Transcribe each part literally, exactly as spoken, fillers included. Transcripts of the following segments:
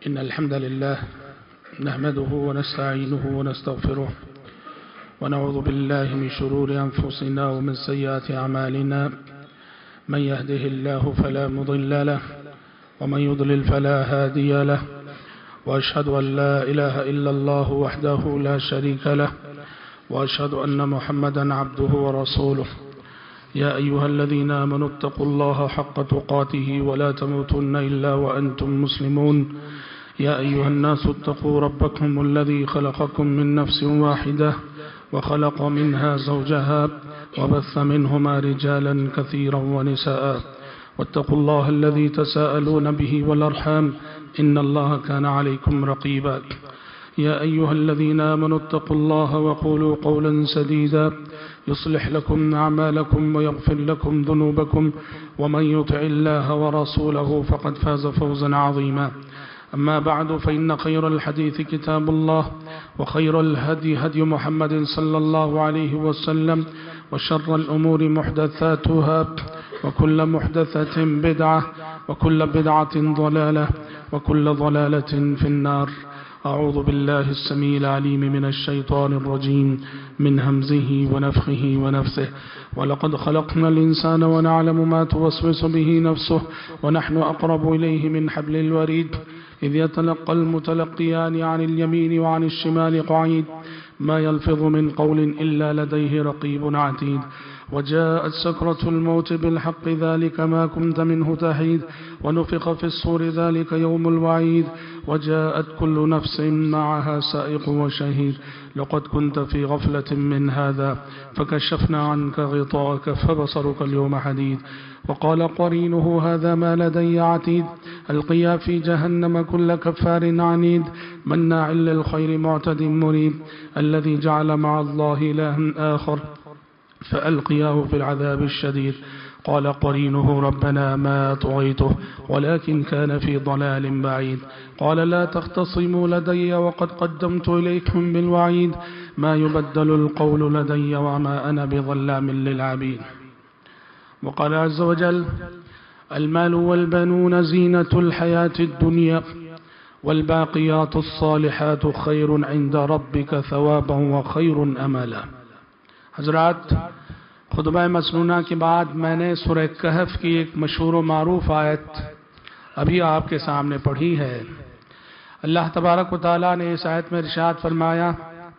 إن الحمد لله نحمده ونستعينه ونستغفره ونعوذ بالله من شرور أنفسنا ومن سيئات أعمالنا من يهده الله فلا مضل له ومن يضلل فلا هادي له وأشهد أن لا إله إلا الله وحده لا شريك له وأشهد أن محمدا عبده ورسوله يا أيها الذين آمنوا اتقوا الله حق تقاته ولا تموتن إلا وأنتم مسلمون يا أيها الناس اتقوا ربكم الذي خلقكم من نفس واحدة وخلق منها زوجها وبث منهما رجالا كثيرا ونساء واتقوا الله الذي تساءلون به والأرحام إن الله كان عليكم رقيبا يا أيها الذين آمنوا اتقوا الله وقولوا قولا سديدا يصلح لكم أعمالكم ويغفر لكم ذنوبكم ومن يطع الله ورسوله فقد فاز فوزا عظيما أما بعد فإن خير الحديث كتاب الله وخير الهدي هدي محمد صلى الله عليه وسلم وشر الأمور محدثاتها وكل محدثة بدعة وكل بدعة ضلالة وكل ضلالة في النار أعوذ بالله السميع العليم من الشيطان الرجيم من همزه ونفخه ونفثه ولقد خلقنا الإنسان ونعلم ما توسوس به نفسه ونحن أقرب إليه من حبل الوريد إذ يتلقى المتلقيان عن اليمين وعن الشمال قعيد ما يلفظ من قول إلا لديه رقيب عتيد وجاءت سكرة الموت بالحق ذلك ما كنت منه تحيد ونفخ في الصور ذلك يوم الوعيد وجاءت كل نفس معها سائق وشهيد لقد كنت في غفلة من هذا فكشفنا عنك غطاءك فبصرك اليوم حديد وقال قرينه هذا ما لدي عتيد ألقيا في جهنم كل كفار عنيد مناع للخير معتد مريب الذي جعل مع الله إلها آخر فألقياه في العذاب الشديد قال قرينه ربنا ما طغيته ولكن كان في ضلال بعيد قال لا تختصموا لدي وقد قدمت إليكم بالوعيد ما يبدل القول لدي وما أنا بظلام للعبيد وقال عز وجل المال والبنون زينة الحياة الدنيا والباقيات الصالحات خير عند ربك ثوابا وخير أملا. حضرات، خطبہ مسنونہ کے بعد میں نے سورہ کہف کی ایک مشہور و معروف آیت ابھی آپ کے سامنے پڑھی ہے۔ اللہ تبارک و تعالیٰ نے اس آیت میں ارشاد فرمایا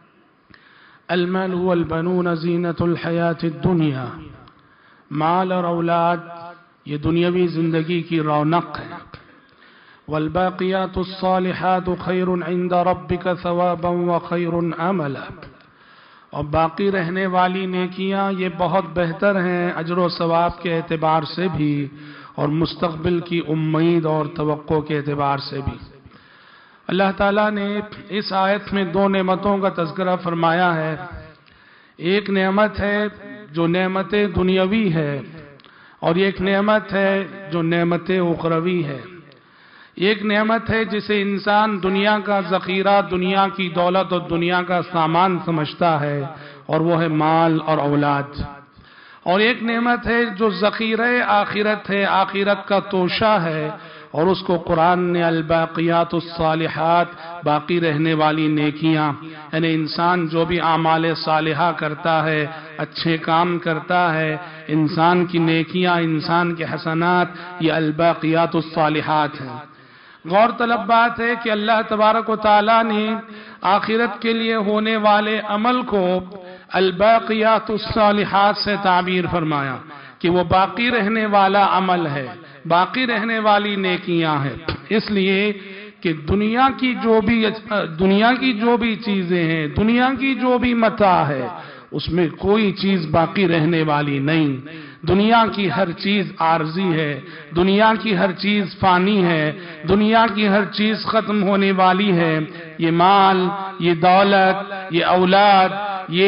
المال والبنون زینت الحیات الدنیا، مال اور اولاد یہ دنیاوی زندگی کی رونق ہے۔ والباقیات الصالحات خیر عند ربک ثوابا وخیر املا، اور باقی رہنے والی نیکیاں یہ بہت بہتر ہیں اجر و ثواب کے اعتبار سے بھی اور مستقبل کی امید اور توقع کے اعتبار سے بھی۔ اللہ تعالیٰ نے اس آیت میں دو نعمتوں کا تذکرہ فرمایا ہے۔ ایک نعمت ہے جو نعمت دنیاوی ہے اور ایک نعمت ہے جو نعمت اخروی ہے۔ ایک نعمت ہے جسے انسان دنیا کا ذخیرہ، دنیا کی دولت اور دنیا کا سامان سمجھتا ہے، اور وہ ہے مال اور اولاد۔ اور ایک نعمت ہے جو ذخیرہ آخرت ہے، آخرت کا توشہ ہے، اور اس کو قرآن نے الباقیات الصالحات، باقی رہنے والی نیکیاں، یعنی انسان جو بھی اعمال صالحہ کرتا ہے، اچھے کام کرتا ہے، انسان کی نیکیاں، انسان کے حسنات، یہ الباقیات الصالحات ہیں۔ غور طلب بات ہے کہ اللہ تبارک و تعالیٰ نے آخرت کے لیے ہونے والے عمل کو الباقیات الصالحات سے تعبیر فرمایا کہ وہ باقی رہنے والا عمل ہے، باقی رہنے والی نیکیاں ہیں، اس لیے کہ دنیا کی جو بھی دنیا کی جو بھی چیزیں ہیں، دنیا کی جو بھی متاع ہے، اس میں کوئی چیز باقی رہنے والی نہیں۔ دنیا کی ہر چیز عارضی ہے، دنیا کی ہر چیز فانی ہے، دنیا کی ہر چیز ختم ہونے والی ہے۔ یہ مال، یہ دولت، یہ اولاد، یہ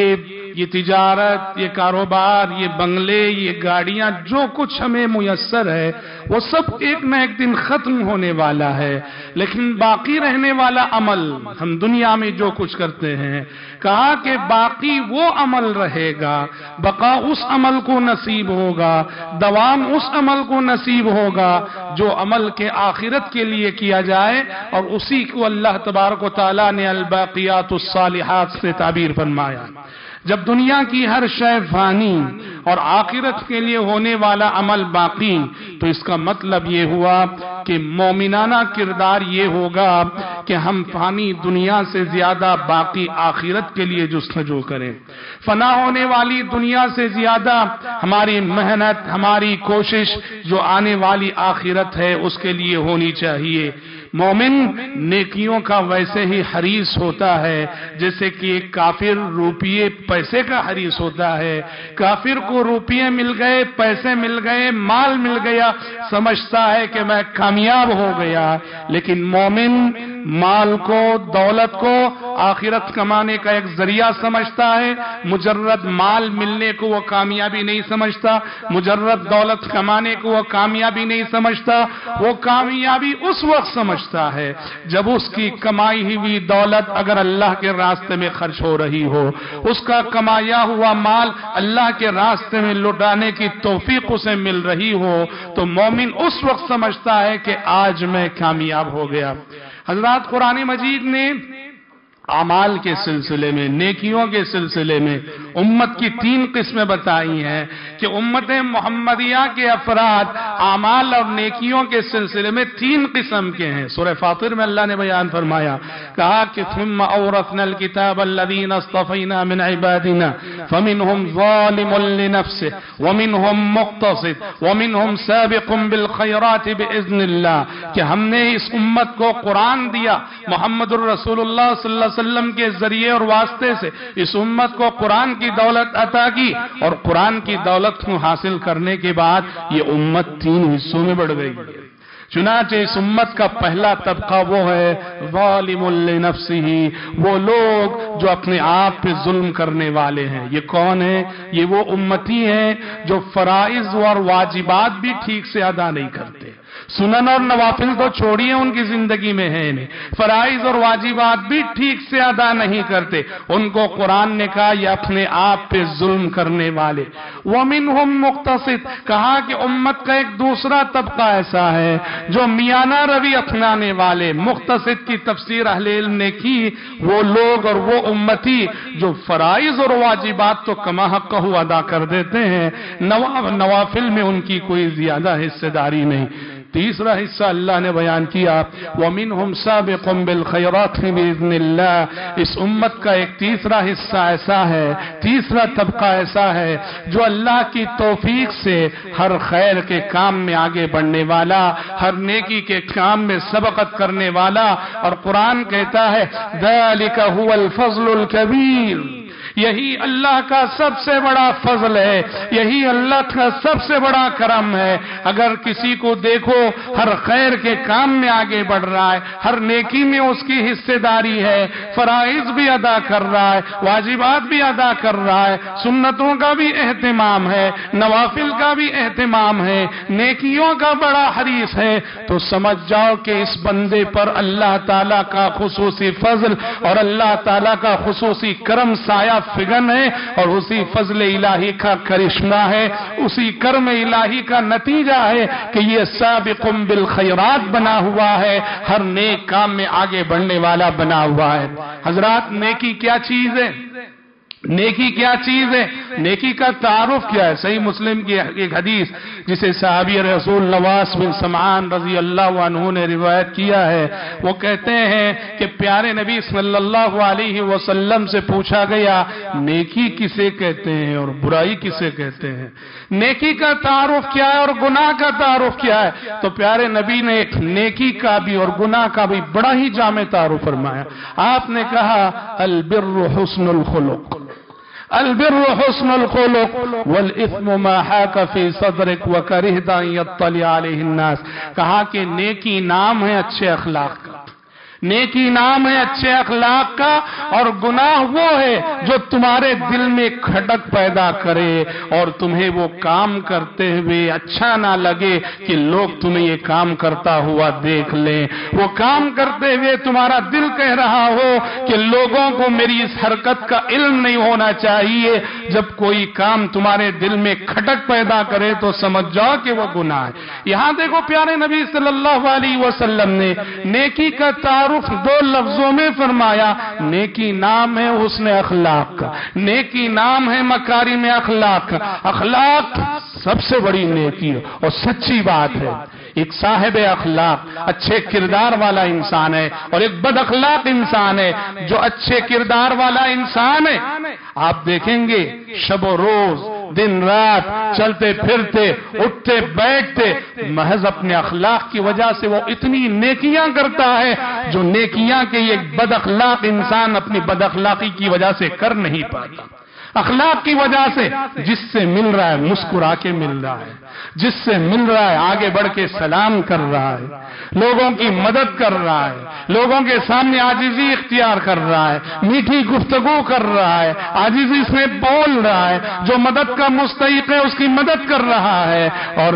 یہ تجارت، یہ کاروبار، یہ بنگلے، یہ گاڑیاں، جو کچھ ہمیں میسر ہے وہ سب ایک نہ ایک دن ختم ہونے والا ہے، لیکن باقی رہنے والا عمل، ہم دنیا میں جو کچھ کرتے ہیں، کہا کہ باقی وہ عمل رہے گا، بقا اس عمل کو نصیب ہوگا، دوام اس عمل کو نصیب ہوگا جو عمل کے آخرت کے لیے کیا جائے، اور اسی کو اللہ تبارک و تعالیٰ نے الباقیات الصالحات سے تعبیر فرمایا۔ جب دنیا کی ہر شے فانی اور آخرت کے لیے ہونے والا عمل باقی، تو اس کا مطلب یہ ہوا کہ مومنانہ کردار یہ ہوگا کہ ہم فانی دنیا سے زیادہ باقی آخرت کے لیے جستجو کریں، فنا ہونے والی دنیا سے زیادہ ہماری محنت، ہماری کوشش جو آنے والی آخرت ہے اس کے لیے ہونی چاہیے۔ مومن نیکیوں کا ویسے ہی حریص ہوتا ہے جیسے کہ ایک کافر روپیے پیسے کا حریص ہوتا ہے۔ کافر کو روپیے مل گئے، پیسے مل گئے، مال مل گیا، سمجھتا ہے کہ میں کامیاب ہو گیا، لیکن مومن مال کو، دولت کو آخرت کمانے کا ایک ذریعہ سمجھتا ہے۔ مجرد مال ملنے کو وہ کامیابی نہیں سمجھتا، مجرد دولت کمانے کو وہ کامیابی نہیں سمجھتا، وہ کامیابی اس وقت سمجھتا ہے جب اس کی کمائی ہوئی دولت اگر اللہ کے راستے میں خرچ ہو رہی ہو، اس کا کمایا ہوا مال اللہ کے راستے میں لٹانے کی توفیق اسے مل رہی ہو، تو مومن اس وقت سمجھتا ہے کہ آج میں کامیاب ہو گیا۔ حضرات، قرآن مجید نے اعمال کے سلسلے میں، نیکیوں کے سلسلے میں امت کی تین قسمیں بتائی ہیں کہ امت محمدیہ کے افراد اعمال اور نیکیوں کے سلسلے میں تین قسم کے ہیں۔ سورہ فاطر میں اللہ نے بیان فرمایا، کہا کہ ثم اورثنا الكتاب الذين اصطفينا من عبادنا فمنهم ظالم لنفسه ومنهم مقتصد ومنهم سابق بالخيرات باذن الله، کہ ہم نے اس امت کو قرآن دیا، محمد الرسول اللہ صلی اللہ علیہ وسلم کے ذریعے اور واسطے سے اس امت کو قرآن کی دولت عطا کی، اور قرآن کی دولت کو حاصل کرنے کے بعد یہ امت تین حصوں میں بڑھ گئی۔ چنانچہ اس امت کا پہلا طبقہ وہ ہے ظالم لنفسہ، وہ لوگ جو اپنے آپ پہ ظلم کرنے والے ہیں۔ یہ کون ہیں؟ یہ وہ امتی ہیں جو فرائض اور واجبات بھی ٹھیک سے ادا نہیں کرتے، سنن اور نوافل تو چھوڑیے ان کی زندگی میں ہے نہیں، فرائض اور واجبات بھی ٹھیک سے ادا نہیں کرتے۔ ان کو قرآن نے کہا یہ اپنے آپ پہ ظلم کرنے والے۔ وَمِنْهُمْ مُقْتَصِدٌ، کہا کہ امت کا ایک دوسرا طبقہ ایسا ہے جو میانہ روی اپنانے والے۔ مقتصد کی تفسیر اہل علم نے کی، وہ لوگ اور وہ امتی جو فرائض اور واجبات تو کما حق ادا کر دیتے ہیں، نوافل میں ان کی کوئی زیادہ حصہ داری نہیں۔ تیسرا حصہ اللہ نے بیان کیا، وَمِنْهُمْ سَابِقٌ بِالْخَيْرَاتِ بِإِذْنِ اللَّهِ، اس امت کا ایک تیسرا حصہ ایسا ہے، تیسرا طبقہ ایسا ہے جو اللہ کی توفیق سے ہر خیر کے کام میں آگے بڑھنے والا، ہر نیکی کے کام میں سبقت کرنے والا، اور قرآن کہتا ہے ذَلِكَ هُوَ الْفَضْلُ الْكَبِيرُ، یہی اللہ کا سب سے بڑا فضل ہے، یہی اللہ کا سب سے بڑا کرم ہے۔ اگر کسی کو دیکھو ہر خیر کے کام میں آگے بڑھ رہا ہے، ہر نیکی میں اس کی حصہ داری ہے، فرائض بھی ادا کر رہا ہے، واجبات بھی ادا کر رہا ہے، سنتوں کا بھی اہتمام ہے، نوافل کا بھی اہتمام ہے، نیکیوں کا بڑا حریص ہے، تو سمجھ جاؤ کہ اس بندے پر اللہ تعالیٰ کا خصوصی فضل اور اللہ تعالیٰ کا خصوصی کرم سایہ فگن ہے، اور اسی فضل الہی کا کرشمہ ہے، اسی کرم الہی کا نتیجہ ہے کہ یہ سابق بالخیرات بنا ہوا ہے، ہر نیک کام میں آگے بڑھنے والا بنا ہوا ہے۔ حضرات، نیکی کیا چیز ہے؟ نیکی کیا چیز ہے؟ نیکی کا تعارف کیا ہے؟ صحیح مسلم کی ایک حدیث جسے صحابی رسول نواس بن سمعان رضی اللہ عنہ نے روایت کیا ہے، وہ کہتے ہیں کہ پیارے نبی صلی اللہ علیہ وسلم سے پوچھا گیا نیکی کسے کہتے ہیں اور برائی کسے کہتے ہیں، نیکی کا تعارف کیا ہے اور گناہ کا تعارف کیا ہے؟ تو پیارے نبی نے ایک نیکی کا بھی اور گناہ کا بھی بڑا ہی جامع تعارف فرمایا۔ آپ نے کہا البر حسن الخلق، البر حسن الخلق والإثم ما حاك في صدرك وكرهت أن يطلع عليه الناس، کہا کہ نیکی نام ہے اچھے اخلاق کا، نیکی نام ہے اچھے اخلاق کا، اور گناہ وہ ہے جو تمہارے دل میں کھٹک پیدا کرے اور تمہیں وہ کام کرتے ہوئے اچھا نہ لگے کہ لوگ تمہیں یہ کام کرتا ہوا دیکھ لیں، وہ کام کرتے ہوئے تمہارا دل کہہ رہا ہو کہ لوگوں کو میری اس حرکت کا علم نہیں ہونا چاہیے۔ جب کوئی کام تمہارے دل میں کھٹک پیدا کرے تو سمجھ جاؤ کہ وہ گناہ ہے۔ یہاں دیکھو پیارے نبی صلی اللہ علیہ وسلم نے نیکی کا تعارف دو لفظوں میں فرمایا۔ نیکی نام ہے حسن اخلاق کا، نیکی نام ہے مکارم اخلاق کا۔ اخلاق سب سے بڑی نیکی ہے اور سچی بات ہے۔ ایک صاحب اخلاق اچھے کردار والا انسان ہے اور ایک بد اخلاق انسان ہے۔ جو اچھے کردار والا انسان ہے آپ دیکھیں گے شب و روز دن رات چلتے پھرتے اٹھتے بیٹھتے محض اپنے اخلاق کی وجہ سے وہ اتنی نیکیاں کرتا ہے جو نیکیاں کے ایک بد اخلاق انسان اپنی بد اخلاقی کی وجہ سے کر نہیں پاتا۔ اخلاق کی وجہ سے جس سے مل رہا ہے مسکرا کے مل رہا ہے، جس سے مل رہا ہے آگے بڑھ کے سلام کر رہا ہے، لوگوں کی مدد کر رہا ہے، لوگوں کے سامنے عاجزی اختیار کر رہا ہے، میٹھی گفتگو کر رہا ہے، عاجزی سے بول رہا ہے، جو مدد کا مستحق ہے اس کی مدد کر رہا ہے اور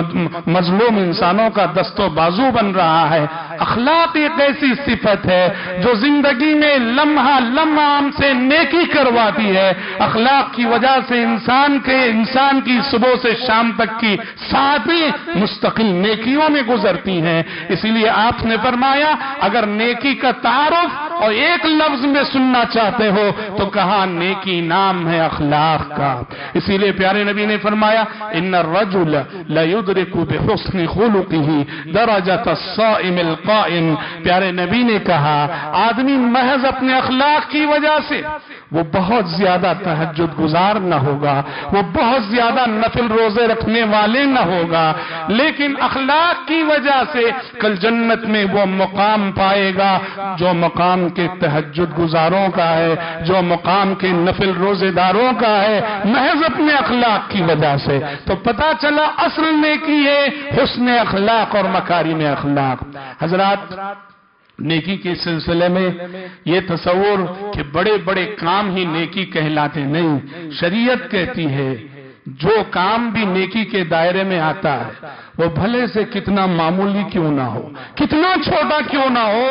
مظلوم انسانوں کا دست و بازو بن رہا ہے۔ اخلاق ایک ایسی صفت ہے جو زندگی میں لمحہ لمحہ ہم سے نیکی کرواتی ہے۔ اخلاق کی وجہ سے انسان کے انسان کی صبح سے شام تک کی ساتیں مستقل نیکیوں میں گزرتی ہیں۔ اسی لیے آپ نے فرمایا اگر نیکی کا تعارف اور ایک لفظ میں سننا چاہتے ہو تو کہا نیکی نام ہے اخلاق کا۔ اسی لیے پیارے نبی نے فرمایا ان الرجل لیدرک بحسن خلقہ درجۃ الصائم القائم۔ پیارے نبی نے کہا آدمی محض اپنے اخلاق کی وجہ سے وہ بہت زیادہ تہجد گزار نہ ہوگا، وہ بہت زیادہ نفل روزے رکھنے والے نہ ہوگا، لیکن اخلاق کی وجہ سے کل جنت میں وہ مقام پائے گا جو مقام کے تہجد گزاروں کا ہے، جو مقام کے نفل روزے داروں کا ہے، محض اپنے اخلاق کی وجہ سے۔ تو پتہ چلا اصل نیکی ہے حسن اخلاق اور مکارم اخلاق۔ حضرات نیکی کے سلسلے میں یہ تصور کہ بڑے بڑے کام ہی نیکی کہلاتے نہیں، شریعت کہتی ہے جو کام بھی نیکی کے دائرے میں آتا ہے وہ بھلے سے کتنا معمولی کیوں نہ ہو، کتنا چھوٹا کیوں نہ ہو،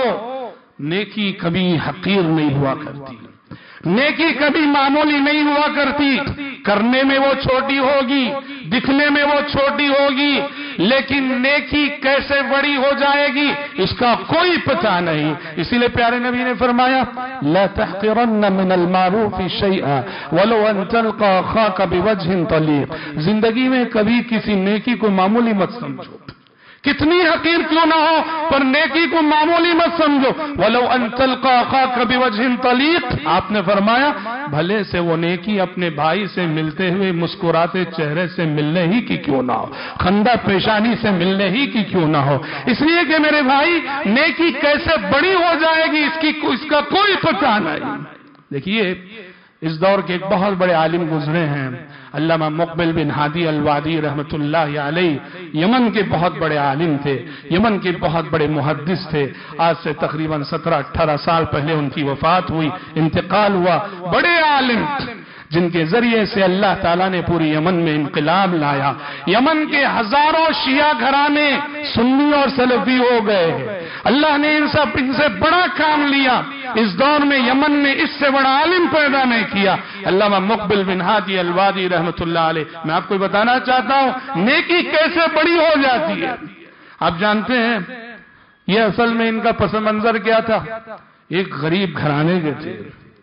نیکی کبھی حقیر نہیں ہوا کرتی، نیکی کبھی معمولی نہیں ہوا کرتی۔ کرنے میں وہ چھوٹی ہوگی، دکھنے میں وہ چھوٹی ہوگی، لیکن نیکی کیسے بڑی ہو جائے گی اس کا کوئی پتہ نہیں۔ اسی لیے پیارے نبی نے فرمایا لا تحقرن من المعروف شيئا ولو ان تلقى اخاك بوجه طليق۔ زندگی میں کبھی کسی نیکی کو معمولی مت سمجھو، کتنی حقیر کیوں نہ ہو پر نیکی کو معمولی مت سمجھو۔ وَلَوْ أَن تَلْقَى أَخَاكَ بِوَجْهٍ طَلِيقٍ، آپ نے فرمایا بھلے سے وہ نیکی اپنے بھائی سے ملتے ہوئے مسکراتے چہرے سے ملنے ہی کی کیوں نہ ہو، خندہ پیشانی سے ملنے ہی کی کیوں نہ ہو۔ اس لیے کہ میرے بھائی نیکی کیسے بڑی ہو جائے گی اس کی اس کا کوئی پتہ نہیں۔ دیکھیے اس دور کے ایک بہت بڑے عالم گزرے ہیں علامہ مقبل بن ہادی الوادی رحمت اللہ علیہ، یمن کے بہت بڑے عالم تھے، یمن کے بہت بڑے محدث تھے۔ آج سے تقریباً سترہ اٹھارہ سال پہلے ان کی وفات ہوئی، انتقال ہوا۔ بڑے عالم جن کے ذریعے سے اللہ تعالیٰ نے پوری یمن میں انقلاب لایا۔ یمن کے ہزاروں شیعہ گھرانے سنی اور سلفی ہو گئے ہیں۔ اللہ نے ان سب ان سے بڑا کام لیا۔ اس دور میں یمن نے اس سے بڑا عالم پیدا نہیں کیا۔ علامہ مقبل بن ہادی الوادی رحمت اللہ علیہ۔ میں آپ کو بتانا چاہتا ہوں نیکی کیسے بڑی ہو جاتی ہے۔ آپ جانتے ہیں یہ اصل میں ان کا پس منظر کیا تھا؟ ایک غریب گھرانے کے تھے۔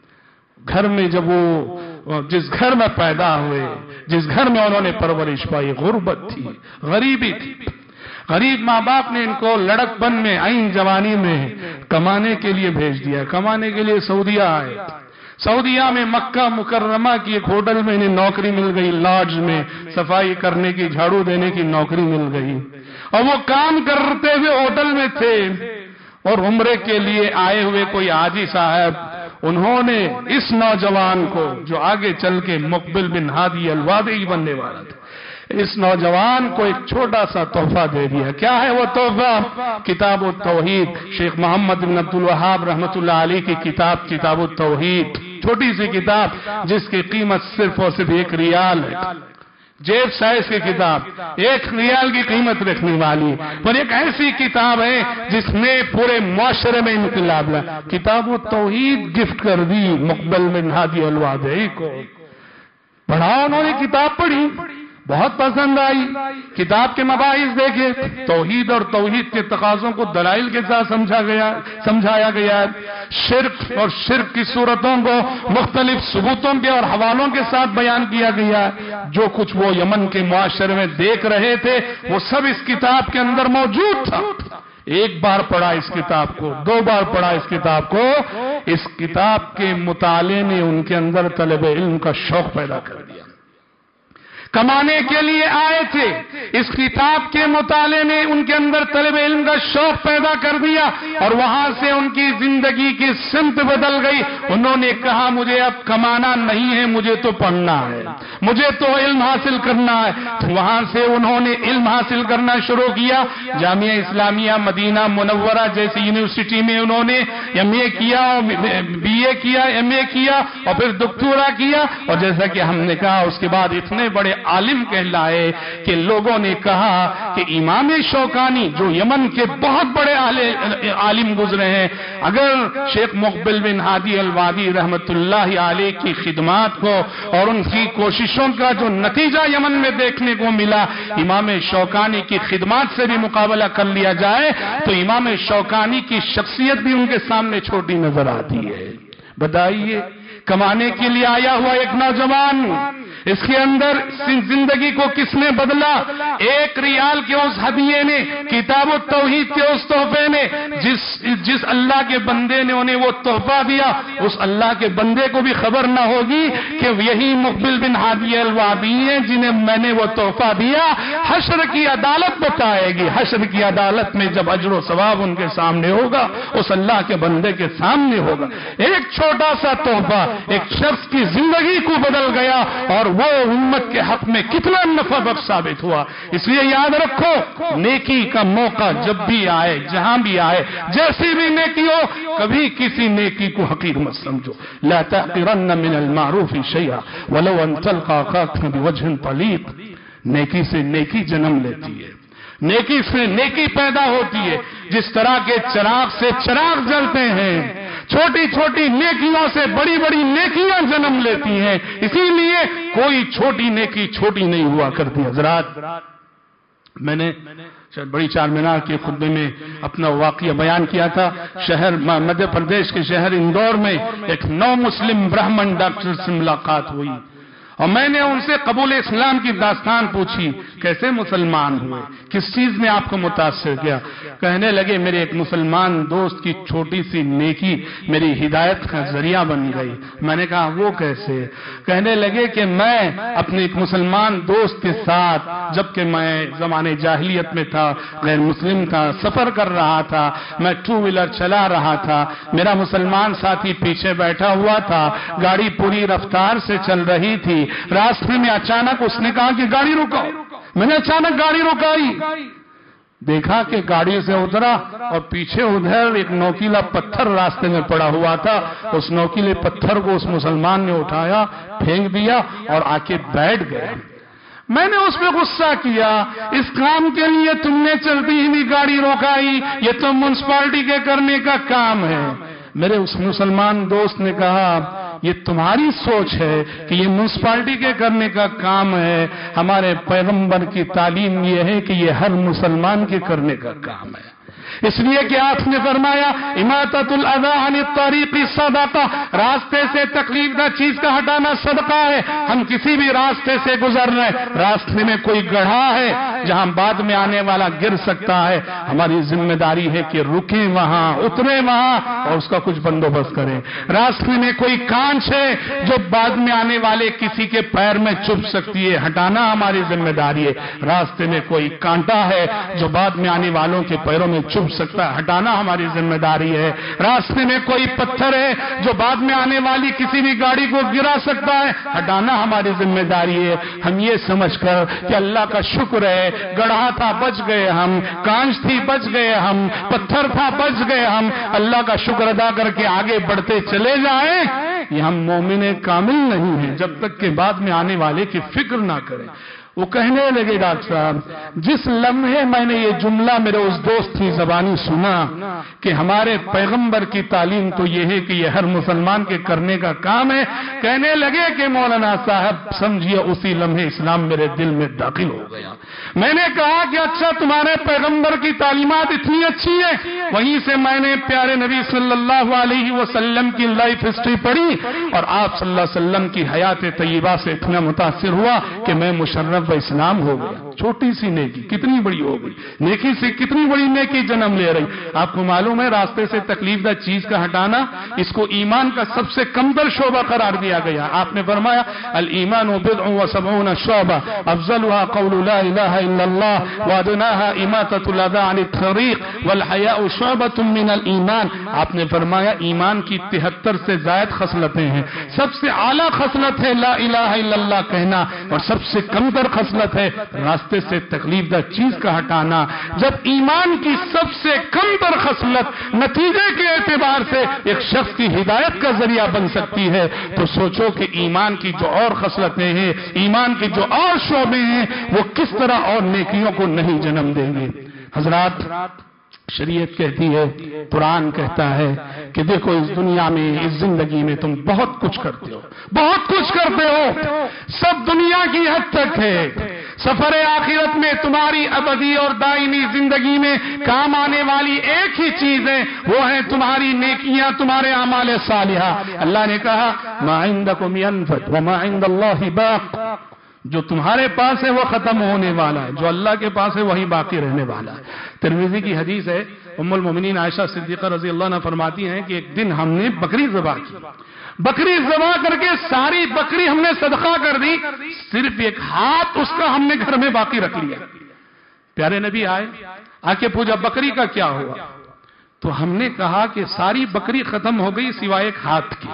گھر میں جب وہ جس گھر میں پیدا ہوئے، جس گھر میں انہوں نے پرورش پائی، غربت تھی، غریبی تھی۔ غریب ماں باپ نے ان کو لڑک پن میں عین جوانی میں کمانے کے لیے بھیج دیا، کمانے کے لیے سعودیہ آئے۔ سعودیہ میں مکہ مکرمہ کی ایک ہوٹل میں انہیں نوکری مل گئی، لاڈج میں صفائی کرنے کی، جھاڑو دینے کی نوکری مل گئی، اور وہ کام کرتے ہوئے ہوٹل میں تھے۔ اور عمرے کے لیے آئے ہوئے کوئی حاجی صاحب، انہوں نے اس نوجوان کو جو آگے چل کے مقبل بن ہادی الوادی بننے والا تھا، اس نوجوان کو ایک چھوٹا سا تحفہ دے دیا. کیا ہے وہ تحفہ؟ کتاب التوحید. شیخ محمد بن عبد الوہاب رحمۃ اللہ علیہ کی کتاب کتاب التوحید، چھوٹی سی کتاب جس کی قیمت صرف اور صرف ایک ریال ہے. جیب سائز کی کتاب، ایک ریال کی قیمت رکھنے والی، پر ایک ایسی کتاب ہے جس نے پورے معاشرے میں انقلاب لایا. کتاب التوحید گفٹ کر دی مقبل بن ہادی الوادعی کو. پڑھا انہوں نے، کتاب پڑھی، بہت پسند آئی. کتاب کے مباحث دیکھے، توحید اور توحید کے تقاضوں کو دلائل کے ساتھ سمجھا گیا سمجھایا گیا ہے. شرک اور شرک کی صورتوں کو مختلف ثبوتوں کے اور حوالوں کے ساتھ بیان کیا گیا ہے. جو کچھ وہ یمن کے معاشرے میں دیکھ رہے تھے وہ سب اس کتاب کے اندر موجود تھا. ایک بار پڑھا اس کتاب کو، دو بار پڑھا اس کتاب کو. اس کتاب کے مطالعے نے ان کے اندر طلب علم کا شوق پیدا کر دیا. کمانے کے لیے آئے تھے، اس کتاب کے مطالعے نے ان کے اندر طلب علم کا شوق پیدا کر دیا اور وہاں سے ان کی زندگی کی سمت بدل گئی. انہوں نے کہا مجھے اب کمانا نہیں ہے، مجھے تو پڑھنا ہے، مجھے تو علم حاصل کرنا ہے. وہاں سے انہوں نے علم حاصل کرنا شروع کیا. جامعہ اسلامیہ مدینہ منورہ جیسی یونیورسٹی میں انہوں نے ایم اے کیا، بی اے کیا، ایم اے کیا اور پھر دکتورا کیا. اور جیسا کہ ہم نے کہا اس کے بعد اتنے بڑے عالم کہلائے کہ لوگوں نے کہا کہ امام شوکانی جو یمن کے بہت بڑے عالم گزرے ہیں، اگر شیخ مقبل بن ہادی الوادی رحمت اللہ علیہ کی خدمات کو اور ان کی کوششوں کا جو نتیجہ یمن میں دیکھنے کو ملا، امام شوکانی کی خدمات سے بھی مقابلہ کر لیا جائے تو امام شوکانی کی شخصیت بھی ان کے سامنے چھوٹی نظر آتی ہے. بتائیے، کمانے کے لیے آیا ہوا ایک نوجوان، اس کے اندر زندگی کو کس نے بدلا؟ ایک ریال کے اس ہدیے نے، کتاب التوحید کے اس تحفے نے، جس جس اللہ کے بندے نے انہیں وہ تحفہ دیا، اس اللہ کے بندے کو بھی خبر نہ ہوگی کہ یہی مقبل بن ہادی الوادی ہیں جنہیں میں نے وہ تحفہ دیا. حشر کی عدالت بتائے گی، حشر کی عدالت میں جب اجر و ثواب ان کے سامنے ہوگا، اس اللہ کے بندے کے سامنے ہوگا. ایک چھوٹا سا تحفہ ایک شخص کی زندگی کو بدل گیا اور وہ امت کے حق میں کتنا نفع بخش ثابت ہوا. اس لیے یاد رکھو، نیکی کا موقع جب بھی آئے، جہاں بھی آئے، جیسی بھی نیکی ہو، کبھی کسی نیکی کو حقیر مت سمجھو. لا تحقرن من المعروف شیئا ولو ان تلقى اخاك بوجه طليق. نیکی سے نیکی جنم لیتی ہے، نیکی سے نیکی پیدا ہوتی ہے. جس طرح کے چراغ سے چراغ جلتے ہیں، چھوٹی چھوٹی نیکیوں سے بڑی بڑی نیکیاں جنم لیتی ہیں. اسی لیے کوئی چھوٹی نیکی چھوٹی نہیں ہوا کرتی. حضرات، میں نے بڑی چار مینار کے خطبے میں اپنا واقعہ بیان کیا تھا. شہر مدھیہ پردیش کے شہر اندور میں ایک نو مسلم برہمن ڈاکٹر سے ملاقات ہوئی اور میں نے ان سے قبول اسلام کی داستان پوچھی. کیسے مسلمان ہوئے، کس چیز نے آپ کو متاثر کیا؟ کہنے لگے میرے ایک مسلمان دوست کی چھوٹی سی نیکی میری ہدایت کا ذریعہ بن گئی. میں نے کہا وہ کیسے؟ کہنے لگے کہ میں اپنے ایک مسلمان دوست کے ساتھ، جبکہ میں زمانے جاہلیت میں تھا، غیر مسلم تھا، سفر کر رہا تھا، میں ٹو ویلر چلا رہا تھا، میرا مسلمان ساتھی پیچھے بیٹھا ہوا تھا، گاڑی پوری رفتار سے چل رہی تھی. راستے میں اچانک اس نے کہا کہ گاڑی رکاؤ. میں نے اچانک گاڑی رکائی، دیکھا کہ گاڑی سے اترا اور پیچھے ادھر ایک نوکیلا پتھر راستے میں پڑا ہوا تھا. اس نوکیلے پتھر کو اس مسلمان نے اٹھایا، پھینک دیا اور آ کے بیٹھ گیا. میں نے اس پہ غصہ کیا، اس کام کے لیے تم نے چلتی ہوئی گاڑی روکائی، یہ تو میونسپلٹی کے کرنے کا کام ہے. میرے اس مسلمان دوست نے کہا یہ تمہاری سوچ ہے کہ یہ میونسپلٹی کے کرنے کا کام ہے. ہمارے پیغمبر کی تعلیم یہ ہے کہ یہ ہر مسلمان کے کرنے کا کام ہے. اس لیے کہ آپ نے فرمایا اماطۃ الاذی عن الطریق صدقہ، راستے سے تکلیف دہ چیز کا ہٹانا صدقہ ہے. ہم کسی بھی راستے سے گزر رہے، راستے میں کوئی گڑھا ہے جہاں بعد میں آنے والا گر سکتا ہے، ہماری ذمہ داری ہے کہ رکیں وہاں، اتریں وہاں اور اس کا کچھ بندوبست کریں. راستے میں کوئی کانچ ہے جو بعد میں آنے والے کسی کے پیر میں چبھ سکتی ہے، ہٹانا ہماری ذمہ داری ہے. راستے میں کوئی کانٹا ہے جو بعد میں آنے والوں کے پیروں میں میں چھپ سکتا ہے، ہٹانا ہماری ذمہ داری ہے۔ راستے میں کوئی پتھر ہے جو بعد میں آنے والی کسی بھی گاڑی کو گرا سکتا ہے، ہٹانا ہماری ذمہ داری ہے۔ ہم یہ سمجھ کر کہ اللہ کا شکر ہے، گڑھا تھا بچ گئے ہم، کانچ تھی بچ گئے ہم، پتھر تھا بچ گئے ہم، اللہ کا شکر ادا کر کے آگے بڑھتے چلے جائیں، یہ ہم مومن کامل نہیں ہیں جب تک کہ بعد میں آنے والے کی فکر نہ کریں۔ وہ کہنے لگے ڈاکٹر صاحب جس لمحے میں نے یہ جملہ میرے اس دوست کی زبانی سنا کہ ہمارے پیغمبر کی تعلیم تو یہ ہے کہ یہ ہر مسلمان کے کرنے کا کام ہے، کہنے لگے کہ مولانا صاحب سمجھیے اسی لمحے اسلام میرے دل میں داخل ہو گیا۔ میں نے کہا کہ اچھا تمہارے پیغمبر کی تعلیمات اتنی اچھی ہے، وہیں سے میں نے پیارے نبی صلی اللہ علیہ وسلم کی لائف ہسٹری پڑھی اور آپ صلی اللہ علیہ وسلم کی حیات طیبہ سے اتنا متاثر ہوا کہ میں مشرف اسلام ہو گیا۔ چھوٹی سی نیکی کتنی بڑی ہو گئی، نیکی سے کتنی بڑی نیکی جنم لے رہی۔ آپ کو معلوم ہے راستے سے تکلیف دہ چیز کا ہٹانا اس کو ایمان کا سب سے کمتر شعبہ قرار دیا گیا۔ آپ نے فرمایا الایمان بضع و سبعون شعبہ افضلها قول لا الہ الا اللہ وادناها اماطۃ الاذى عن الطریق والحیاء شعبۃ من الایمان۔ آپ نے فرمایا ایمان کی تہتر سے زائد خصلتیں ہیں، سب سے اعلیٰ خصلت ہے لا الہ الا اللہ کہنا اور سب سے کمتر خصلت ہے راستے سے تکلیف دہ چیز کا ہٹانا۔ جب ایمان کی سب سے کم تر خصلت نتیجے کے اعتبار سے ایک شخص کی ہدایت کا ذریعہ بن سکتی ہے تو سوچو کہ ایمان کی جو اور خصلتیں ہیں، ایمان کی جو اور شعبے ہیں وہ کس طرح اور نیکیوں کو نہیں جنم دیں گے۔ حضرات شریعت کہتی ہے، قرآن کہتا ہے کہ دیکھو اس دنیا میں اس زندگی میں تم بہت کچھ کرتے ہو، بہت کچھ کرتے ہو، سب دنیا کی حد تک ہے۔ سفر آخرت میں تمہاری ابدی اور دائمی زندگی میں کام آنے والی ایک ہی چیز ہے، وہ ہے تمہاری نیکیاں، تمہارے اعمال صالحہ۔ اللہ نے کہا ما عندکم ینفد وما عند اللہ باق، جو تمہارے پاس ہے وہ ختم ہونے والا ہے، جو اللہ کے پاس ہے وہی باقی رہنے والا ہے۔ ترمذی کی حدیث ہے، ام المومنین عائشہ صدیقہ رضی اللہ عنہ فرماتی ہیں کہ ایک دن ہم نے بکری ذبح کی، بکری ذبح کر کے ساری بکری ہم نے صدقہ کر دی، صرف ایک ہاتھ اس کا ہم نے گھر میں باقی رکھ لیا۔ پیارے نبی آئے، آ کے پوچھا بکری کا کیا ہوا؟ تو ہم نے کہا کہ ساری بکری ختم ہو گئی سوائے ایک ہاتھ کی،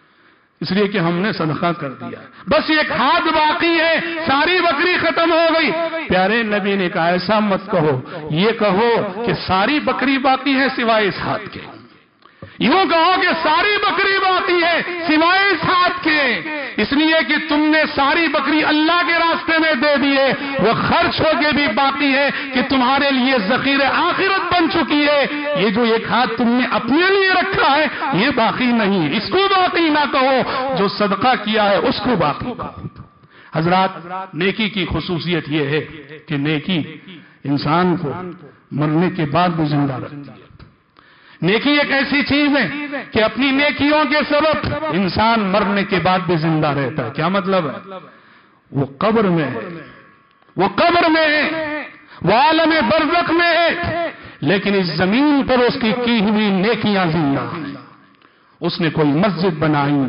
اس لیے کہ ہم نے صدقہ کر دیا، بس ایک ہاتھ باقی ہے، ساری بکری ختم ہو گئی۔ پیارے نبی نے کہا ایسا مت کہو، یہ کہو کہ ساری بکری باقی ہے سوائے اس ہاتھ کے، یوں کہو کہ ساری بکری باقی ہے سوائے اس ہاتھ کے، اس لیے کہ تم نے ساری بکری اللہ کے راستے میں دے دیے، وہ خرچ ہو کے بھی باقی ہے کہ تمہارے لیے ذخیرہ آخرت بن چکی ہے۔ یہ جو ایک ہاتھ تم نے اپنے لیے رکھا ہے یہ باقی نہیں، اس کو باقی نہ کہو، جو صدقہ کیا ہے اس کو باقی کہو۔ حضرات نیکی کی خصوصیت یہ ہے کہ نیکی انسان کو مرنے کے بعد بھی زندہ رکھتی ہے۔ نیکی ایک ایسی چیز ہے کہ اپنی نیکیوں کے سبب انسان مرنے کے بعد بھی زندہ رہتا ہے۔ کیا مطلب ہے؟ وہ قبر میں ہے، وہ قبر میں ہے، وہ عالم برزخ میں ہے، لیکن اس زمین پر اس کی کی ہوئی نیکیاں زندہ ہیں۔ اس نے کوئی مسجد بنائی،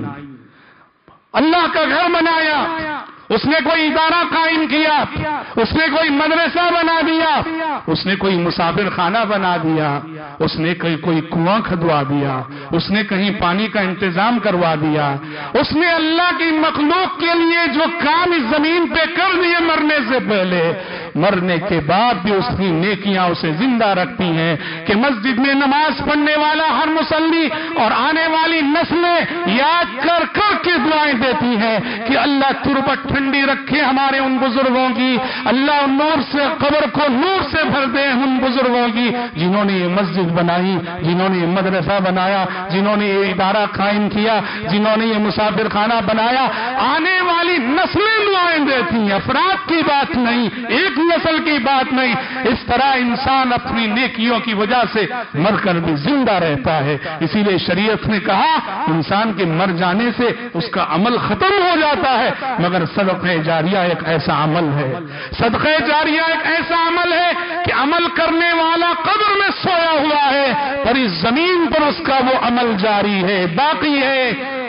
اللہ کا گھر بنایا، اس نے کوئی ادارہ قائم کیا، اس نے کوئی مدرسہ بنا دیا، اس نے کوئی مسافر خانہ بنا دیا، اس نے کہیں کوئی کنواں کھدوا دیا، اس نے کہیں پانی کا انتظام کروا دیا، اس نے اللہ کی مخلوق کے لیے جو کام اس زمین پہ کر دیے مرنے سے پہلے، مرنے کے بعد بھی اس کی نیکیاں اسے زندہ رکھتی ہیں کہ مسجد میں نماز پڑھنے والا ہر مصلی اور آنے والی نسلیں یاد کر کر کے دعائیں دیتی ہیں کہ اللہ تربت ٹھنڈی رکھے ہمارے ان بزرگوں کی، اللہ نور سے قبر کو نور سے بھر دے ان بزرگوں کی جنہوں نے یہ مسجد بنائی، جنہوں نے یہ مدرسہ بنایا، جنہوں نے یہ ادارہ قائم کیا، جنہوں نے یہ مسافر خانہ بنایا۔ آنے والی نسلیں دعائیں دیتی ہیں، افراد کی بات نہیں، ایک نسل کی بات نہیں۔ اس طرح انسان اپنی نیکیوں کی وجہ سے مر کر بھی زندہ رہتا ہے۔ اسی لیے شریعت نے کہا انسان کے مر جانے سے اس کا عمل ختم ہو جاتا ہے، مگر صدقہ جاریہ ایک ایسا عمل ہے، صدقہ جاریہ ایک ایسا عمل ہے کہ عمل کرنے والا قبر میں سویا ہوا ہے پر اس زمین پر اس کا وہ عمل جاری ہے، باقی ہے۔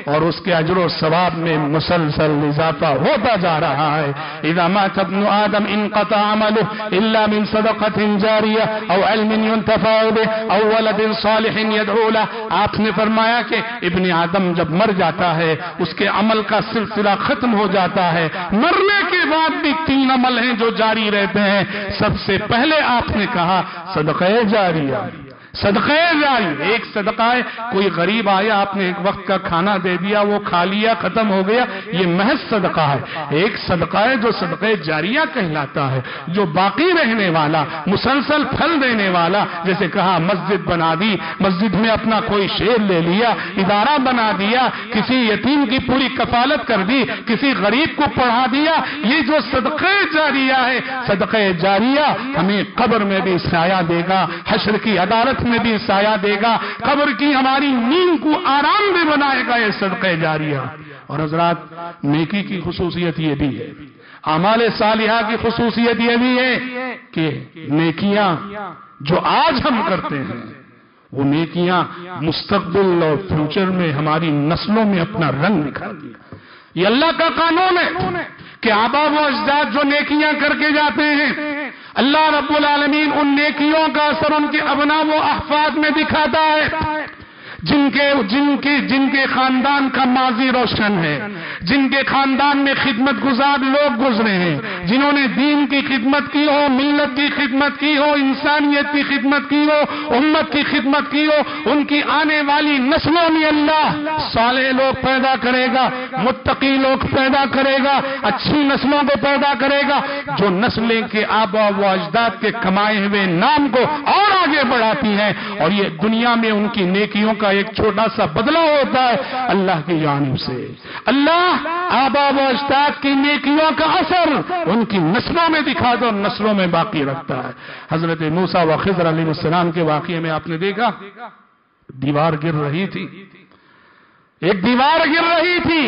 اور اس کے اجر و ثواب میں مسلسل اضافہ ہوتا جا رہا ہے. اذا مات ابن آدم انقطع عمله الا من صدقة جاریہ او علم ينتفع به او ولد صالح يدعو له. آپ نے فرمایا کہ ابن آدم جب مر جاتا ہے اس کے عمل کا سلسلہ ختم ہو جاتا ہے. مرنے کے بعد بھی تین عمل ہیں جو جاری رہتے ہیں. سب سے پہلے آپ نے کہا صدقہ جاریہ. صدقہ جاری ایک صدقہ ہے. کوئی غریب آیا آپ نے ایک وقت کا کھانا دے دیا, وہ کھا لیا, ختم ہو گیا, یہ محض صدقہ ہے. ایک صدقہ ہے جو صدقہ جاریہ کہلاتا ہے, جو باقی رہنے والا, مسلسل پھل دینے والا. جیسے کہا مسجد بنا دی, مسجد میں اپنا کوئی شیر لے لیا, ادارہ بنا دیا, کسی یتیم کی پوری کفالت کر دی, کسی غریب کو پڑھا دیا. یہ جو صدقہ جاریہ ہے, صدقہ جاریہ ہمیں قبر میں بھی سایہ دے گا, حشر کی عدالت میں بھی سایہ دے گا, قبر کی ہماری نیند کو آرام دہ بنائے گا یہ صدقہ جاریہ. اور حضرات, نیکی کی خصوصیت یہ بھی ہے, اعمال صالحہ کی خصوصیت یہ بھی ہے کہ نیکیاں جو آج ہم کرتے ہیں وہ نیکیاں مستقبل اور فیوچر میں ہماری نسلوں میں اپنا رنگ دکھاتی ہیں. یہ اللہ کا قانون ہے کہ آبا و اجداد جو نیکیاں کر کے جاتے ہیں, اللہ رب العالمین ان نیکیوں کا اثر ان کے ابناء و احفاد میں دکھاتا ہے. جن کے جن کے جن کے خاندان کا ماضی روشن ہے, جن کے خاندان میں خدمت گزار لوگ گزرے ہیں, جنہوں نے دین کی خدمت کی ہو, ملت کی خدمت کی ہو, انسانیت کی خدمت کی ہو, امت کی خدمت کی ہو, ان کی آنے والی نسلوں میں اللہ صالح لوگ پیدا کرے گا, متقی لوگ پیدا کرے گا, اچھی نسلوں کو پیدا کرے گا, جو نسلیں کے آبا و اجداد کے کمائے ہوئے نام کو اور آگے بڑھاتی ہیں. اور یہ دنیا میں ان کی نیکیوں کا ایک چھوٹا سا بدلہ ہوتا ہے اللہ کی جانب سے. اللہ آبا و اجداد کی نیکیوں کا اثر ان کی نسلوں میں دکھا دو, نسلوں میں باقی رکھتا ہے. حضرت موسیٰ و خضر علیہ السلام کے واقعے میں آپ نے دیکھا, دیوار گر رہی تھی, ایک دیوار گر رہی تھی,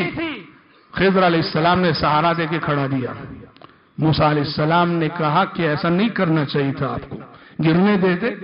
خضر علیہ السلام نے سہارا دے کے کھڑا دیا. موسیٰ علیہ السلام نے کہا کہ ایسا نہیں کرنا چاہیے تھا, آپ کو گرنے دیتے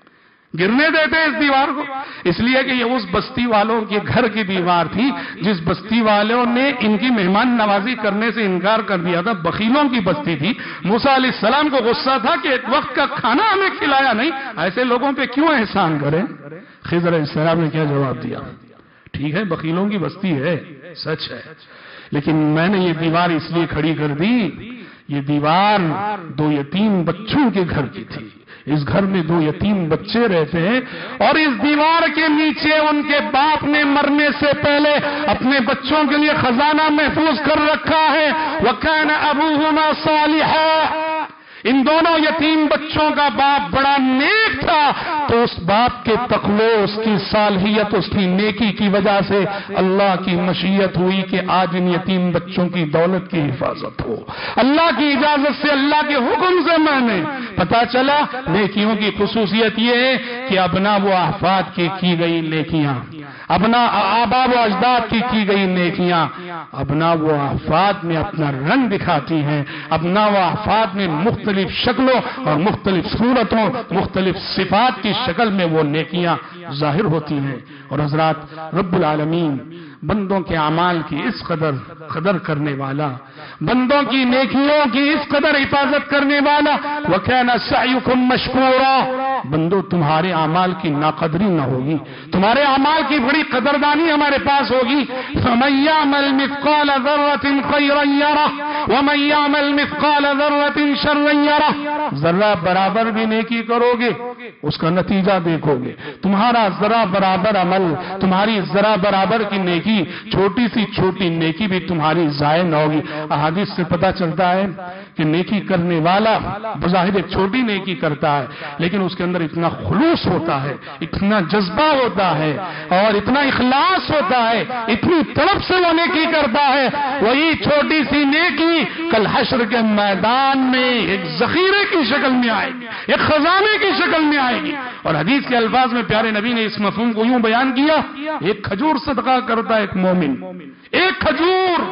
گرنے دیتے اس دیوار کو, اس لیے کہ یہ اس بستی والوں کے گھر کی دیوار تھی جس بستی والوں نے ان کی مہمان نوازی کرنے سے انکار کر دیا تھا. بخیلوں کی بستی تھی. موسیٰ علیہ السلام کو غصہ تھا کہ ایک وقت کا کھانا ہمیں کھلایا نہیں, ایسے لوگوں پہ کیوں احسان کریں. خضر علیہ السلام نے کیا جواب دیا, ٹھیک ہے بخیلوں کی بستی ہے, سچ ہے, لیکن میں نے یہ دیوار اس لیے کھڑی کر دی, یہ دیوار دو یتیم بچوں کے گھر کی تھی. اس گھر میں دو یتیم بچے رہتے ہیں اور اس دیوار کے نیچے ان کے باپ نے مرنے سے پہلے اپنے بچوں کے لیے خزانہ محفوظ کر رکھا ہے. وَكَانَ أَبُوهُمَا صَالِحًا. ان دونوں یتیم بچوں کا باپ بڑا نیک تھا, تو اس باپ کے تقوی, اس کی صالحیت, اس کی نیکی کی وجہ سے اللہ کی مشیت ہوئی کہ آج ان یتیم بچوں کی دولت کی حفاظت ہو. اللہ کی اجازت سے, اللہ کے حکم سے میں نے پتا چلا نیکیوں کی خصوصیت یہ ہے کہ ابنا و احفاد کی کی گئی نیکیاں, ابنا آبا و اجداد کی کی گئی نیکیاں ابنا و احفاد میں اپنا رنگ دکھاتی ہیں. ابنا و احفاد میں مختلف شکلوں اور مختلف صورتوں, مختلف صفات کی شکل میں وہ نیکیاں ظاہر ہوتی ہیں. اور حضرات, رب العالمین بندوں کے اعمال کی اس قدر قدر کرنے والا, بندوں کی نیکیوں کی اس قدر حفاظت کرنے والا. وَكَانَ سَعْيُكُمْ مَشْكُورًا. بندو تمہارے اعمال کی ناقدری نہ ہوگی, تمہارے اعمال کی بڑی قدردانی ہمارے پاس ہوگی. فَمَن يَعْمَلْ مِثْقَالَ ذَرَّةٍ خَيْرًا يَرَهُ وَمَن يَعْمَلْ مِثْقَالَ ذَرَّةٍ شَرًّا يَرَهُ. ذرہ برابر بھی نیکی کرو گے اس کا نتیجہ دیکھو گے. تمہارا ذرہ برابر عمل, تمہاری ذرہ برابر کی نیکی, چھوٹی سی چھوٹی نیکی بھی تمہاری ضائع نہ ہوگی. احادیث سے پتا چلتا ہے کہ نیکی کرنے والا بظاہر ایک چھوٹی نیکی کرتا ہے, لیکن اس کے اندر اتنا خلوص ہوتا ہے, اتنا جذبہ ہوتا ہے اور اتنا اخلاص ہوتا ہے, اتنی طرف سے وہ نیکی کرتا ہے. وہی چھوٹی سی نیکی کل حشر کے میدان میں ایک ذخیرے کی شکل میں آئے گی, ایک خزانے کی شکل میں آئے گی. اور حدیث کے الفاظ میں پیارے نبی نے اس مفہوم کو یوں بیان کیا, ایک کھجور صدقہ کرتا ہے ایک مومن, ایک کھجور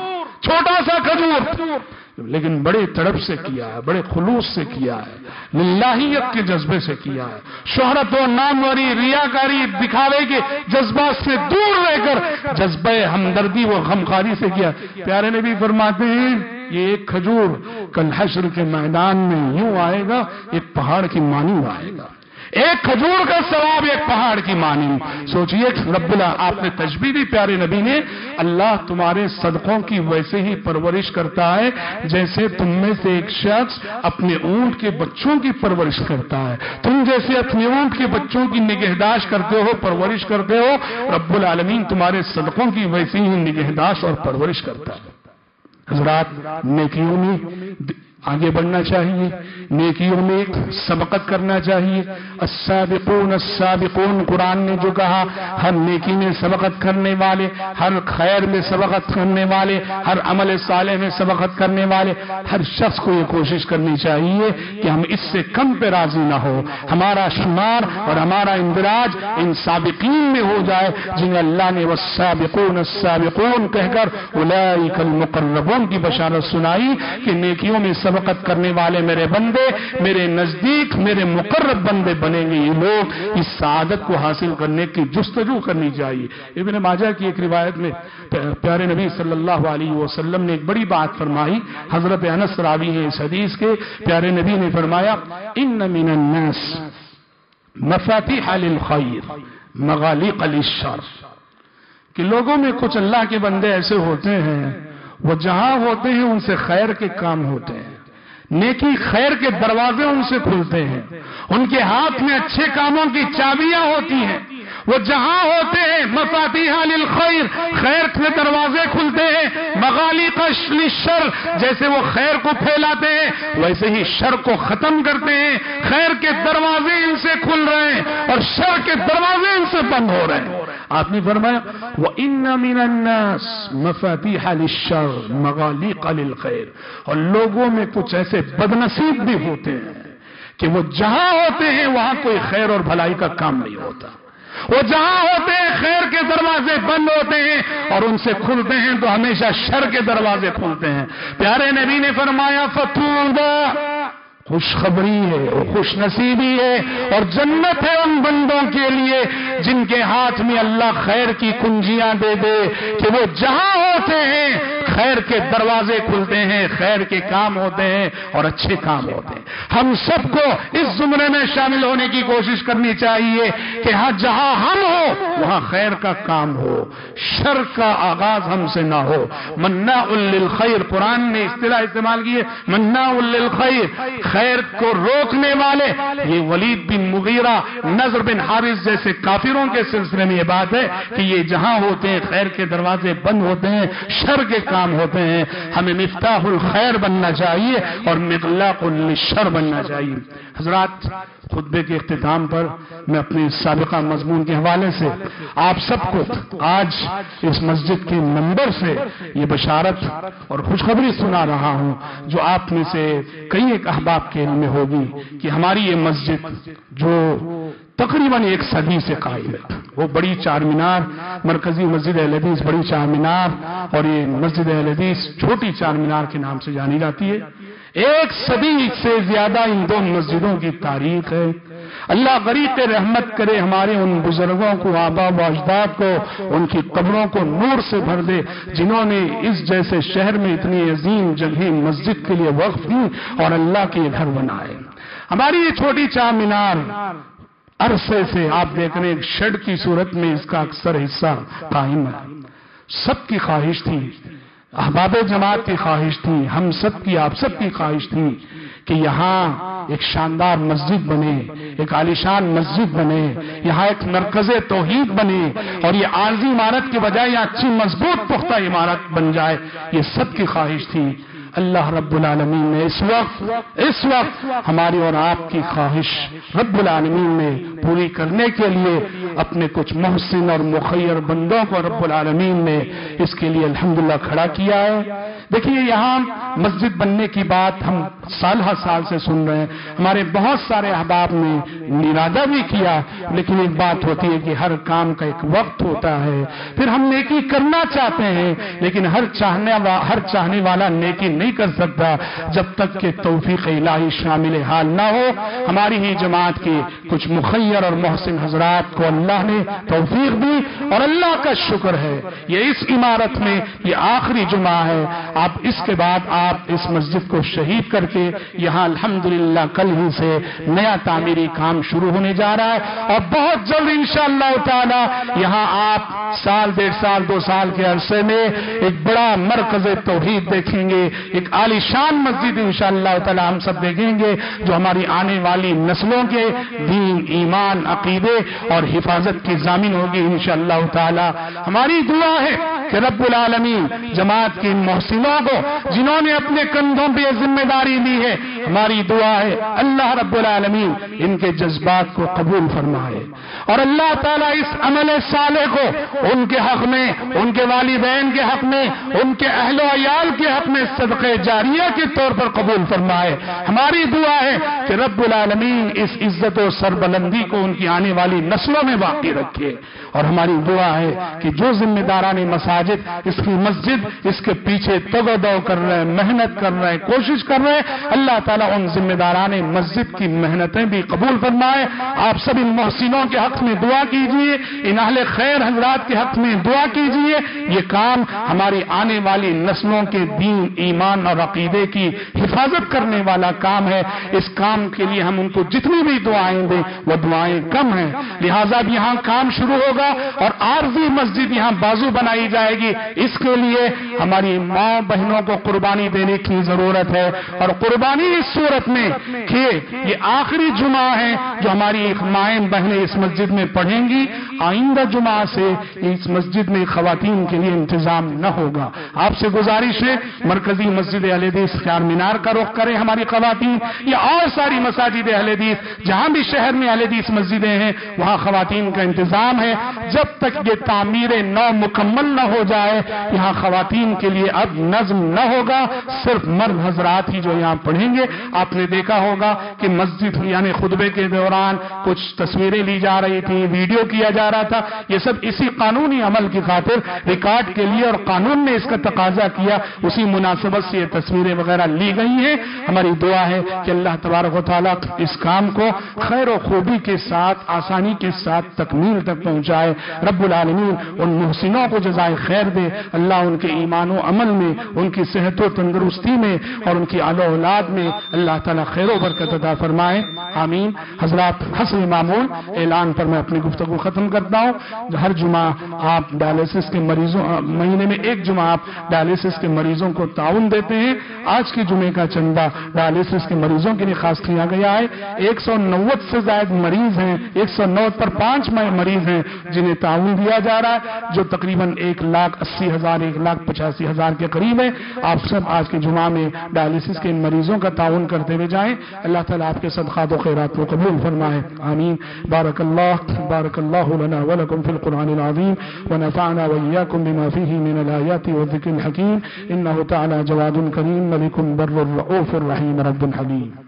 چھوٹا سا کھجور، لیکن بڑے تڑپ سے کیا ہے، بڑے خلوص سے کیا ہے، للہیت کے جذبے سے کیا ہے، شہرت و ناموری، ریاکاری، دکھاوے کے جذبات سے دور رہ کر جذبہ ہمدردی و غمخواری سے کیا۔ پیارے نبی فرماتے ہیں یہ ایک کھجور کل حشر کے میدان میں یوں آئے گا، ایک پہاڑ کی مانند آئے گا، ایک کھجور کا ثواب ایک پہاڑ کی مانند۔ سوچئے رب اللہ آپ نے تشبیہ دی پیارے نبی نے، اللہ تمہارے صدقوں کی ویسے ہی پرورش کرتا ہے جیسے تم میں سے ایک شخص اپنے اونٹ کے بچوں کی پرورش کرتا ہے۔ تم جیسے اپنے اونٹ کے بچوں کی نگہداشت کرتے ہو، پرورش کرتے ہو، رب العالمین تمہارے صدقوں کی ویسے ہی نگہداشت اور پرورش کرتا ہے۔ حضرات نیکیوں میں آگے بڑھنا چاہیے، نیکیوں میں سبقت کرنا چاہیے۔ السابقون السابقون قرآن نے جو کہا، ہر نیکی میں سبقت کرنے والے، ہر خیر میں سبقت کرنے والے، ہر عمل صالح میں سبقت کرنے والے، ہر شخص کو یہ کوشش کرنی چاہیے کہ ہم اس سے کم پہ راضی نہ ہو، ہمارا شمار اور ہمارا اندراج ان سابقین میں ہو جائے جنہیں اللہ نے والسابقون السابقون کہہ کر اولئک المقربون کی بشارت سنائی کہ نیکیوں میں سبقت کرنے والے میرے بندے، میرے نزدیک میرے مقرب بندے بنیں گے۔ یہ لوگ اس سعادت کو حاصل کرنے کی جستجو کرنی چاہیے۔ ابن ماجہ کی ایک روایت میں پیارے نبی صلی اللہ علیہ وسلم نے ایک بڑی بات فرمائی، حضرت انس راوی ہیں اس حدیث کے، پیارے نبی نے فرمایا ان من الناس مفاتیح للخیر مغالق للشر، کہ لوگوں میں کچھ اللہ کے بندے ایسے ہوتے ہیں وہ جہاں ہوتے ہیں ان سے خیر کے کام ہوتے ہیں، نیکی خیر کے دروازے ان سے کھلتے ہیں، ان کے ہاتھ میں اچھے کاموں کی چابیاں ہوتی ہیں، وہ جہاں ہوتے ہیں مفاتیح للخیر خیر کے دروازے کھلتے ہیں، مغالق للشر جیسے وہ خیر کو پھیلاتے ہیں ویسے ہی شر کو ختم کرتے ہیں، خیر کے دروازے ان سے کھل رہے ہیں اور شر کے دروازے ان سے بند ہو رہے ہیں۔ آپ نے فرمایا وَإِنَّ مِنَ النَّاسِ مَفَاتِيحَ لِلشَّرِّ مَغَالِيقَ لِلْخَيْرِ، اور لوگوں میں کچھ ایسے بدنصیب بھی ہوتے ہیں کہ وہ جہاں ہوتے ہیں وہاں کوئی خیر اور بھلائی کا کام نہیں ہوتا، وہ جہاں ہوتے ہیں خیر کے دروازے بند ہوتے ہیں اور ان سے کھلتے ہیں تو ہمیشہ شر کے دروازے کھلتے ہیں۔ پیارے نبی نے فرمایا فَطُوبَىٰ، خوشخبری ہے اور خوش نصیبی ہے اور جنت ہے ان بندوں کے لیے جن کے ہاتھ میں اللہ خیر کی کنجیاں دے دے کہ وہ جہاں ہوتے ہیں خیر کے دروازے کھلتے ہیں، خیر کے کام ہوتے ہیں اور اچھے کام ہوتے ہیں۔ ہم سب کو اس زمرے میں شامل ہونے کی کوشش کرنی چاہیے کہ ہاں جہاں ہم ہو وہاں خیر کا کام ہو، شر کا آغاز ہم سے نہ ہو۔ مناع للخیر قرآن نے اصطلاح استعمال کی ہے، مناع للخیر، خیر کو روکنے والے۔ یہ ولید بن مغیرہ، نضر بن حارث جیسے کافروں کے سلسلے میں یہ بات ہے کہ یہ جہاں ہوتے ہیں خیر کے دروازے بند ہوتے ہیں، شر کے کام ہوتے ہیں۔ ہمیں مفتاح الخیر بننا چاہیے اور مغلاق للشر بننا چاہیے۔ حضرات خطبے کے اختتام پر میں اپنے سابقہ مضمون کے حوالے سے آپ سب کو آج اس مسجد کے منبر سے یہ بشارت اور خوشخبری سنا رہا ہوں جو آپ میں سے کئی ایک احباب کے علم میں ہوگی کہ ہماری یہ مسجد جو تقریباً ایک صدی سے قائم ہے، وہ بڑی چار مینار، مرکزی مسجد اہل حدیث بڑی چار مینار اور یہ مسجد اہل حدیث چھوٹی چار مینار کے نام سے جانی جاتی ہے۔ ایک صدی سے زیادہ ان دو مسجدوں کی تاریخ ہے۔ اللہ غریق رحمت کرے ہمارے ان بزرگوں کو، آبا و اجداد کو، ان کی قبروں کو نور سے بھر دے جنہوں نے اس جیسے شہر میں اتنی عظیم جگہ مسجد کے لیے وقف دی اور اللہ کے گھر بنائے۔ ہماری یہ چھوٹی چار مینار عرصے سے آپ دیکھ رہے ہیں شیڈ کی صورت میں اس کا اکثر حصہ قائم ہے۔ سب کی خواہش تھی، احباب جماعت کی خواہش تھی، ہم سب کی آپ سب کی خواہش تھی کہ یہاں ایک شاندار مسجد بنے، ایک عالیشان مسجد بنے، یہاں ایک مرکز توحید بنے اور یہ عارضی عمارت کے بجائے یہاں اچھی مضبوط پختہ عمارت بن جائے، یہ سب کی خواہش تھی۔ اللہ رب العالمین نے اس وقت اس وقت ہماری اور آپ کی خواہش رب العالمین نے پوری کرنے کے لیے اپنے کچھ محسن اور مخیر بندوں کو رب العالمین نے اس کے لیے الحمدللہ کھڑا کیا ہے۔ دیکھیے یہاں مسجد بننے کی بات ہم سال ہر سال سے سن رہے ہیں، ہمارے بہت سارے احباب نے ارادہ بھی کیا، لیکن ایک بات ہوتی ہے کہ ہر کام کا ایک وقت ہوتا ہے۔ پھر ہم نیکی کرنا چاہتے ہیں لیکن ہر چاہنے وا ہر چاہنے والا نیکی نہیں کر سکتا جب تک کہ توفیق الہی شامل حال نہ ہو۔ ہماری ہی جماعت کے کچھ مخیر اور محسن حضرات کو اللہ نے توفیق دی اور اللہ کا شکر ہے یہ اس عمارت میں یہ آخری جمعہ ہے۔ آپ اس کے بعد آپ اس مسجد کو شہید کر کے یہاں الحمدللہ کل ہی سے نیا تعمیری کام شروع ہونے جا رہا ہے اور بہت جلد انشاءاللہ تعالی یہاں آپ سال ڈیڑھ سال دو سال کے عرصے میں ایک بڑا مرکز توحید دیکھیں گے، ایک عالی شان مسجد انشاءاللہ تعالی ہم سب دیکھیں گے جو ہماری آنے والی نسلوں کے دین، ایمان، عقیدے اور حفاظت کی ضامن ہوگی انشاءاللہ تعالی۔ ہماری دعا ہے کہ رب العالمین جماعت کے محسنوں کو جنہوں نے اپنے کندھوں پہ یہ ذمہ داری دی ہے، ہماری دعا ہے اللہ رب العالمین ان کے جذبات کو قبول فرمائے اور اللہ تعالیٰ اس عمل صالح کو ان کے حق میں، ان کے والدین کے حق میں، ان کے اہل و عیال کے حق میں صدقہ جاریہ کے طور پر قبول فرمائے۔ ہماری دعا ہے کہ رب العالمین اس عزت و سربلندی کو ان کی آنے والی نسلوں میں باقی رکھے اور ہماری دعا ہے کہ جو ذمہ داران مساجد اس کی مسجد اس کے پیچھے تگ و دو کر رہے ہیں، محنت کر رہے ہیں، کوشش کر رہے ہیں، اللہ تعالیٰ ان ذمہ داران مسجد کی محنتیں بھی قبول فرمائے۔ آپ سب ان محسنوں کے حق میں دعا کیجئے، ان اہل خیر حضرات کے حق میں دعا کیجئے۔ یہ کام ہماری آنے والی نسلوں کے دین، ایمان اور عقیدے کی حفاظت کرنے والا کام ہے۔ اس کام کے لیے ہم ان کو جتنی بھی دعائیں دیں وہ دعائیں کم ہیں، لہٰذا اب یہاں کام شروع ہوگا اور عارضی مسجد یہاں بازو بنائی جائے گی۔ اس کے لیے ہماری ماں بہنوں کو قربانی دینے کی ضرورت ہے اور قربانی اس صورت میں کہ یہ آخری جمعہ ہے جو ہماری مائیں بہنیں اس مسجد میں پڑھیں گی، آئندہ جمعہ سے اس مسجد میں خواتین کے لیے انتظام نہ ہوگا۔ آپ سے گزارش ہے مرکزی مسجد اہل حدیث خیار مینار کا رخ کریں ہماری خواتین یا اور ساری مساجد اہل حدیث جہاں بھی شہر میں اہل حدیث مسجدیں ہیں وہاں خواتین کا انتظام ہے۔ جب تک یہ تعمیر نو مکمل نہ ہو جائے یہاں خواتین کے لیے اب نظم نہ ہوگا، صرف مرد حضرات ہی جو یہاں پڑھیں گے۔ آپ نے دیکھا ہوگا کہ مسجد یعنی خطبے کے دوران کچھ تصویریں لی جا رہی تھی، ویڈیو کیا جا رہا تھا، یہ سب اسی قانونی عمل کی خاطر ریکارڈ کے لیے اور قانون نے اس کا تقاضا کیا، اسی مناسبت سے یہ تصویریں وغیرہ لی گئی ہیں۔ ہماری دعا ہے کہ اللہ تبارک و تعالیٰ اس کام کو خیر و خوبی کے ساتھ آسانی کے ساتھ تکمیل تک پہنچائے۔ رب العالمین ان محسنوں کو جزائے خیر دے، اللہ ان کے ایمان و عمل میں، ان کی صحت و تندرستی میں اور ان کی اہل و اولاد میں اللہ تعالیٰ خیر و برکت عطا فرمائے، آمین۔ حضرات حسب معمول اعلان پر میں اپنی گفتگو ختم کرتا ہوں۔ ہر جمعہ آپ ڈائلیسس کے مریضوں مہینے میں ایک جمعہ آپ ڈائلیسس کے مریضوں کو تعاون دیتے ہیں۔ آج کے جمعے کا چندہ ڈائلیسس کے مریضوں کے لیے خاص کیا گیا ہے۔ ایک سو نوے سے زائد مریض ہیں، ایک سو نو پر پانچ مریض ہیں جنہیں تعاون دیا جا رہا ہے جو تقریباً ایک لاکھ اسی ہزار ایک لاکھ پچاسی ہزار کے قریب ہے۔ آپ سب آج کے جمعہ میں ڈائلیسس کے ان مریضوں کا تعاون کرتے ہوئے جائیں۔ اللہ تعالیٰ آپ کے صدقات و خیرات کو قبول فرمائے، آمین۔ بارک اللہ بارک اللہ لنا ولکم فی القرآن العظیم ونفعنا وإياكم بما فيه من الآيات والذكر الحكيم إنه تعالى جواد كريم ملك بر رؤوف رحيم رب حليم۔